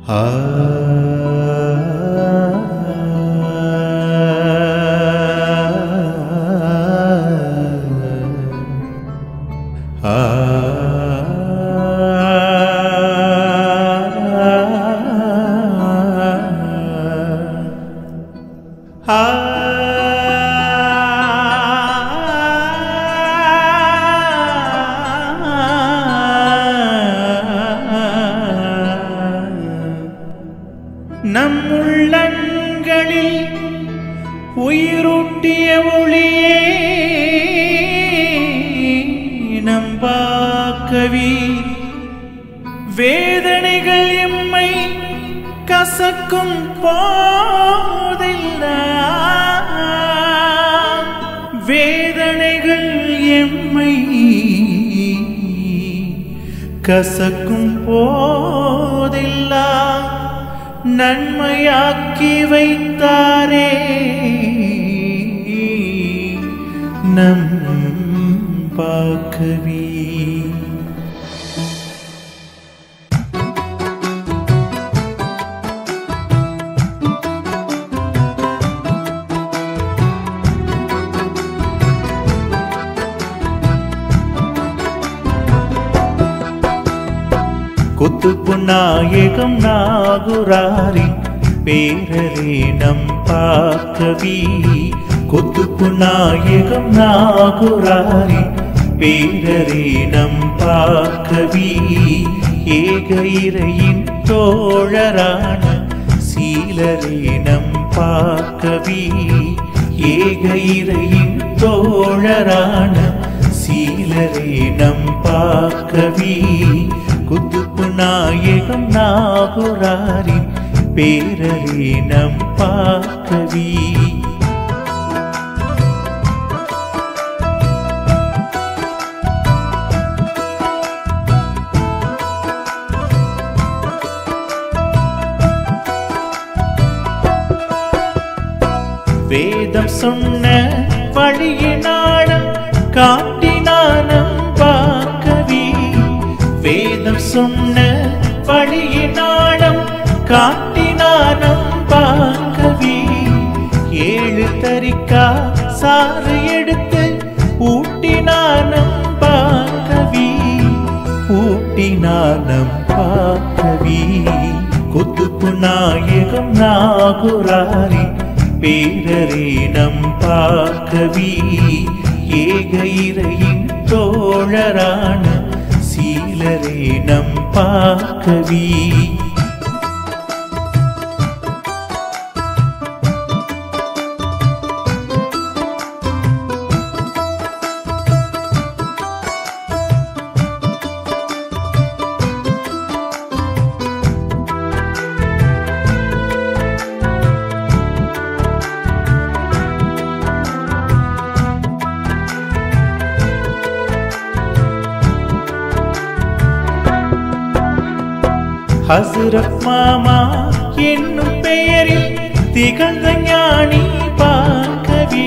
நம் உள்ளங்களில் உயிரூட்டிய ஒளியே நம்பாக்கவி வேதனைகள் எம்மை கசக்கும் போதெல்லாம் வேதனைகள் எம்மை கசக்கும் போதெல்லாம் நன்மையாக்கி வைத்தாரே நம் பாக்கவி. குத்துப்பு நாயகம் நாகுராரின் பேரரே நம் பாக்கவி. குத்துப்பு நாயகம் நாகுராரின் பேரரே நம் பாக்கவி. ஏக இறையின் தோழரான சீலரே நம் பாக்கவி. ஏக இறையின் தோழரான சீலரே நம் பாக்கவி. குத்துப்பு நாயகம் நாகுராரின் பேரரே நம் பாக்கவி. வேதம் சொன்ன வழியினாலும் காட்டினானம் பாக்கவி. வேதம் சொன்ன வழியினாலும் காட்டினானம் பாக்கவி. ஏழு தரிக்கா சாறு எடுத்து ஊட்டினானம் பாக்கவி. ஊட்டினானம் பாக்கவி. குத்துப்பு நாயகம் நாகுராரின் பேரரே நம் பாக்கவி. ஏக இறையின் தோழரான சீலரே நம் பாக்கவி. ஹஸ்ரத் மாமா என்னும் பெயரில் திகழ்ந்த ஞானி பாக்கவி.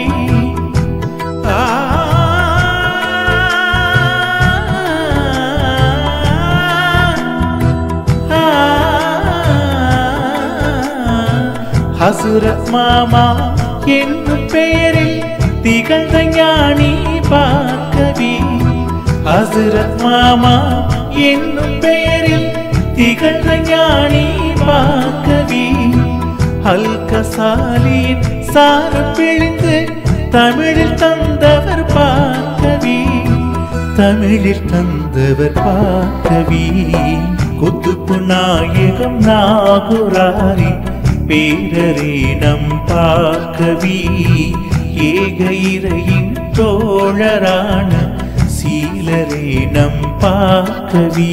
ஹஸ்ரத் மாமா என்னும் பெயரில் திகழ்ந்த ஞானி பாக்கவி. ஹஸ்ரத் மாமா என்னும் பெயரில் திகழ்ந்த ஞானி பாக்கவி. அல்கசாலின் சாறு பிழிந்து தமிழில் தந்தவர் பாக்கவி. தமிழில் தந்தவர் பாக்கவி. குத்துப்பு நாயகம் நாகுராரின் பேரரே நம் பாக்கவி. ஏக இறையின் தோழரான சீலரே நம் பாக்கவி.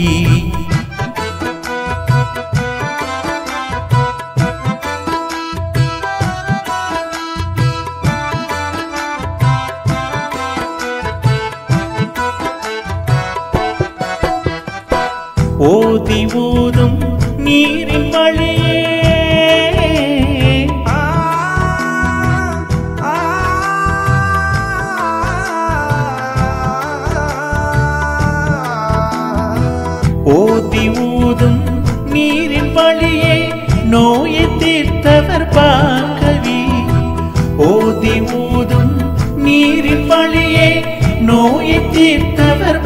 ஓதி ஊதும் நீரின் வழியே ஓதி ஊதும் நீரின் வழியே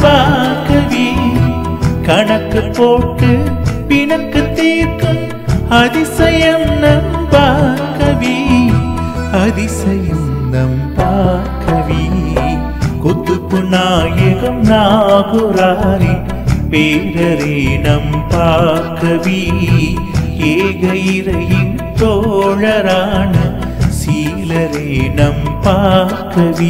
பாக்கவி கணக்கு போட்டு பிணக்கு தீர்க்கும் அதிசயம் நம் பாக்கவி அதிசயம் நம் பாக்கவி குத்துப்பு நாயகம் நாகுராரின் பேரரே நம் பாக்கவி ஏக இறையின் தோழரான சீலரே நம் பாக்கவி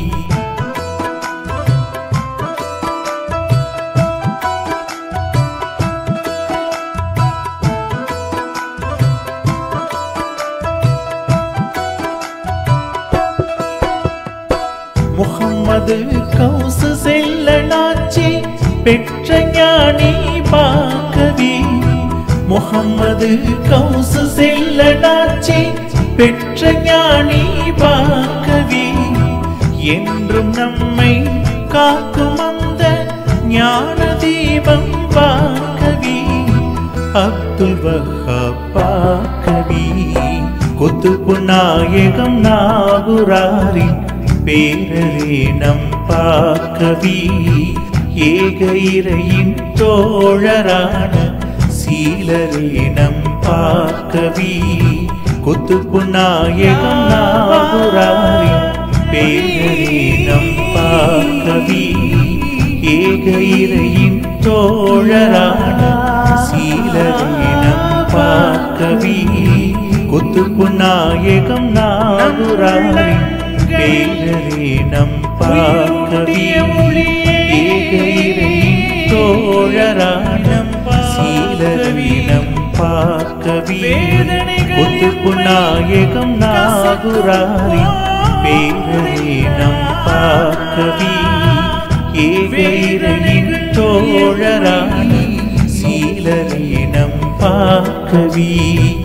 முகம்மது கௌசு செல்லனாச்சி பெற்ற ஞானி பாக்கவி முகம்மது கௌசு செல்லனாச்சி பெற்ற ஞானி பாக்கவி என்றும் நம்மை காக்கும் அந்த ஞான தீபம் பாக்கவி அப்துல் வஹாப் பாக்கவி குத்துப்பு நாயகம் நாகுராரின் பேரரே நம் பாக்கவி ஏக இறையின் தோழரான சீலரே நம் பாக்கவி குத்துப்பு நாயகம் நாகுராரின் பேரரே நம் பாக்கவி ஏக இறையின் தோழரான சீலரே நம் பாக்கவி குத்துப்பு நாயகம் நாகுராரின் பேரரே நம் பாக்கவி ஏக இறையின் தோழரான சீலரே நம் பாக்கவி குத்துப்பு நாயகம் நாகுராரின் பேரரே நம் பாக்கவி ஏக இறையின் தோழரான சீலரே நம் பாக்கவி